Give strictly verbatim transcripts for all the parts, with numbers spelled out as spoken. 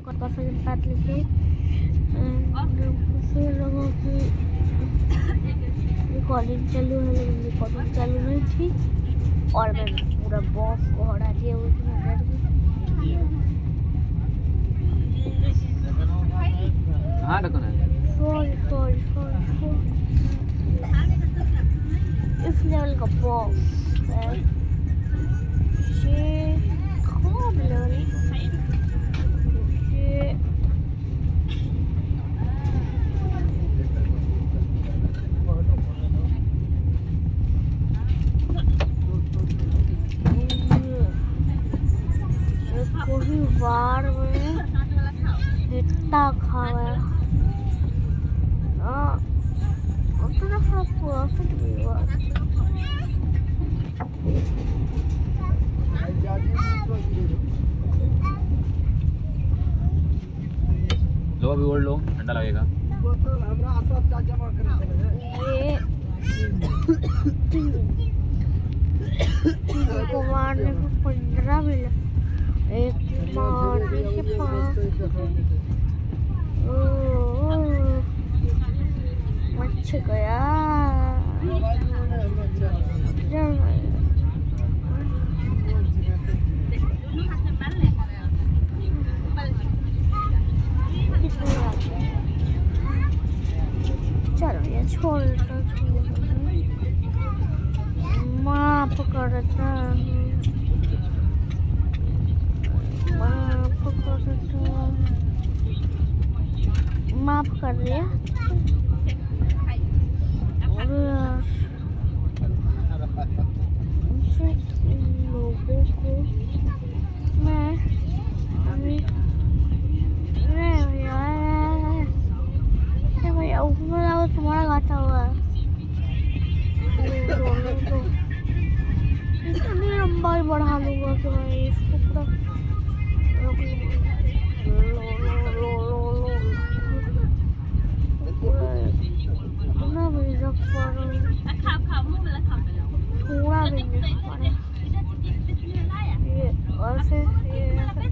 Second part लेके लोगों की रिकॉर्डिंग चालू है, लेकिन रिकॉर्डिंग चालू नहीं थी और मैंने पूरा बॉस को हटा दिया उसमें। हाँ रखो ना। सॉरी सॉरी सॉरी इस लेवल का बॉस है ये खूब लेवल ये कोई बार में इतना खाया हाँ उतना सब पूरा फिट भी हुआ। लो अभी ओढ़ लो, ठंडा लगेगा। ये तीन को मारने को पंद्रह मिला, एक मारने के पाँच। मच गया चलो ये छोड़ देता माफ करता माफ करता माफ कर दिया। लोगों को मैं अभी भैया भैया ऊपर आओ, तुम्हारा गाता हुआ है इतनी लंबाई बढ़ा लूँगा कि मैं इसको पूरा इतना भी रख पा रहा हूँ, थोड़ा भी नहीं रख पा रहा। ये और फिर ये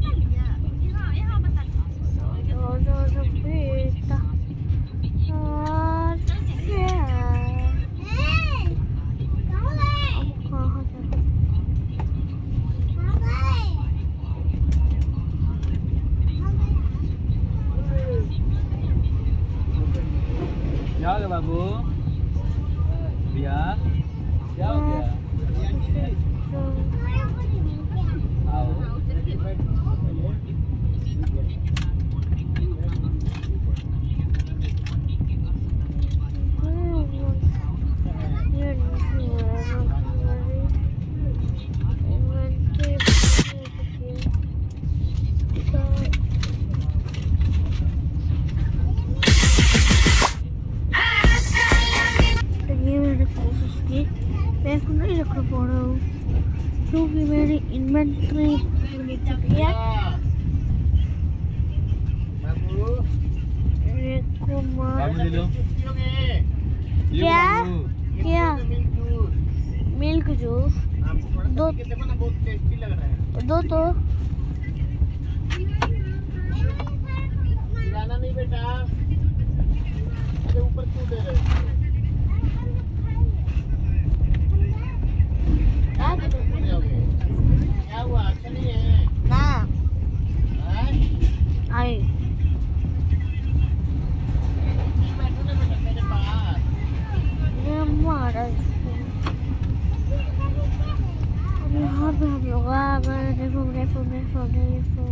और जो जो बेटा और क्या अब कहाँ से क्या हो गया बाबू? भैया क्या हो गया? आओ मैं इसको नहीं रख पा रहा हूँ क्योंकि मेरी इन्वेंट्री मिल चुकी है। क्या क्या मिल्क जूस दो दो तो नहीं बेटा ऊपर कूद रहे क्या हुआ? अच्छा नहीं है ना आई मारा यहाँ पे हम लोग आ गए। देखो देखो देखो देखो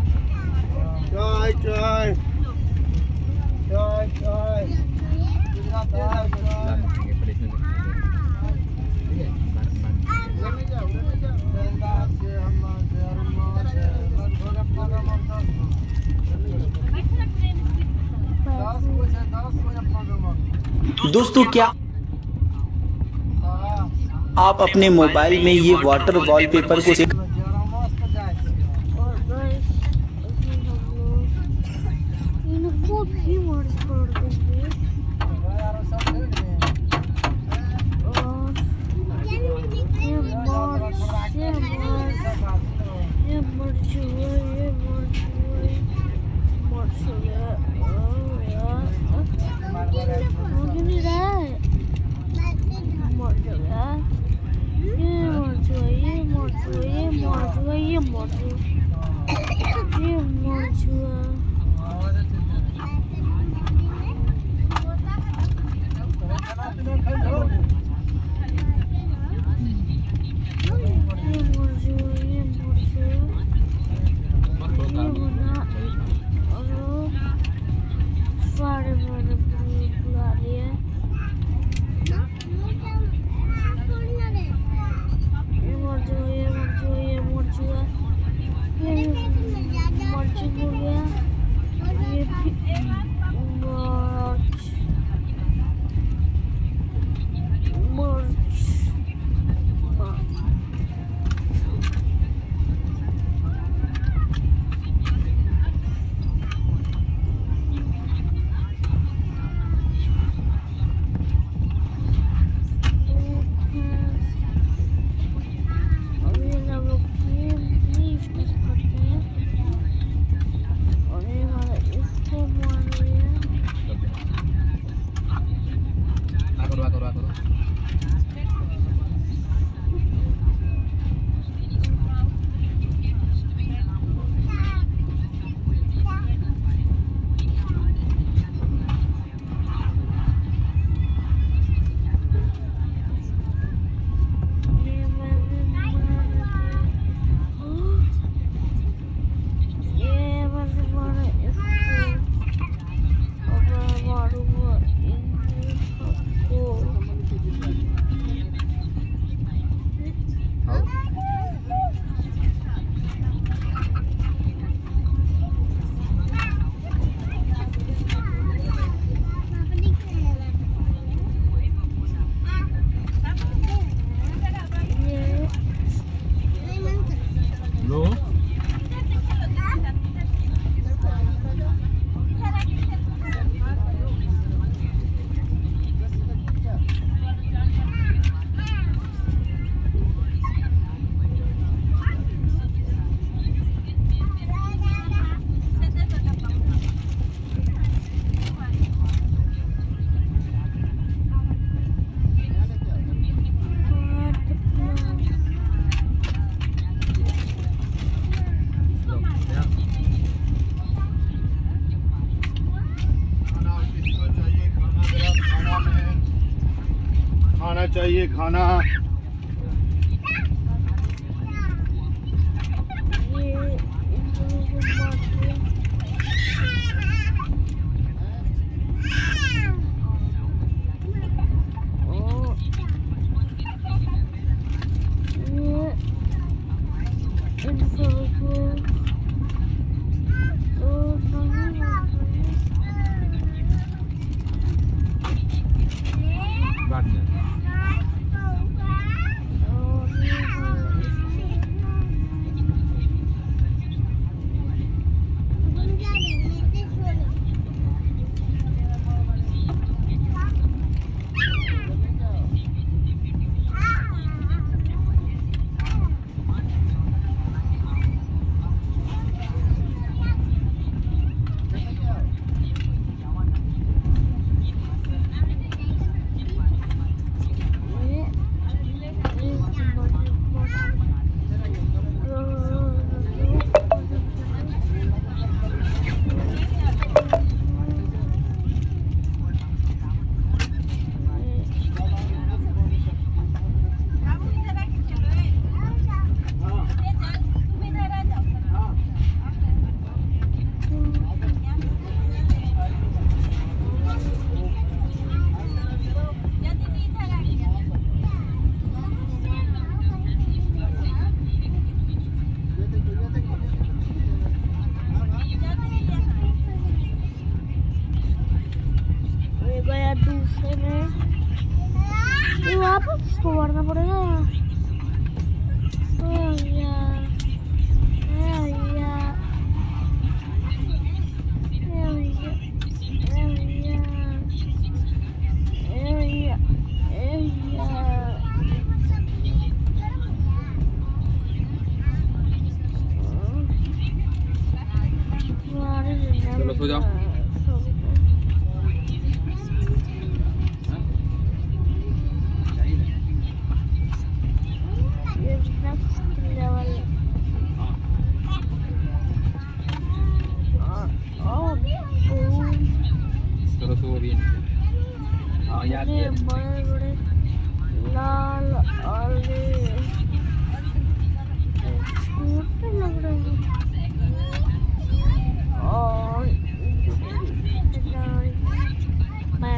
trời trời trời trời रखेंगे पुलिस में ठीक है बंद दोस्तों क्या आप अपने मोबाइल में ये वाटर वॉलपेपर को सेट और गाइस अभी हम लोग इनको भी मर्ज कर देंगे और ये मर्ज से मर्ज ये मर्ज हुआ ये मर्ज हुआ मर्ज हो गया यार मुझे नहीं रहा है मर्ज हो गया ये मर्ज हुआ ये मर्ज हुआ ये मर्ज हुआ ये मर्ज हुआ ये मर्ज हुआ ये मर्ज हुआ ये मर्ज हुआ ये बना और सारे मैंने बुला लिए ये मर्ज हुआ ये मर्ज हुआ ये मर्ज हुआ ये मर्ज हो गया ये भी मर्ज मर्ज अभी हम लोग ये लिफ्ट करते हैं और ये वाला इसको मार रहे हैं आ करो आ करो आ करो ये मैंने मार दिया ये मैंने मारा इसको और मैं मारूंगा इन सबको आओ ये लो खाना चाहिए खाना ये इन दोनों को मार दिया और ये इन सबको तो नहीं मार बाद में और ये सकते नहीं, ये वापस इसको मारना पड़ेगा। ओ यार, ओ यार, ओ यार, ओ यार, ओ यार। चलो सो जाओ। ये नेक्स्ट लेवल। चलो सो रही है। हाँ याद बड़े है। बड़े लाल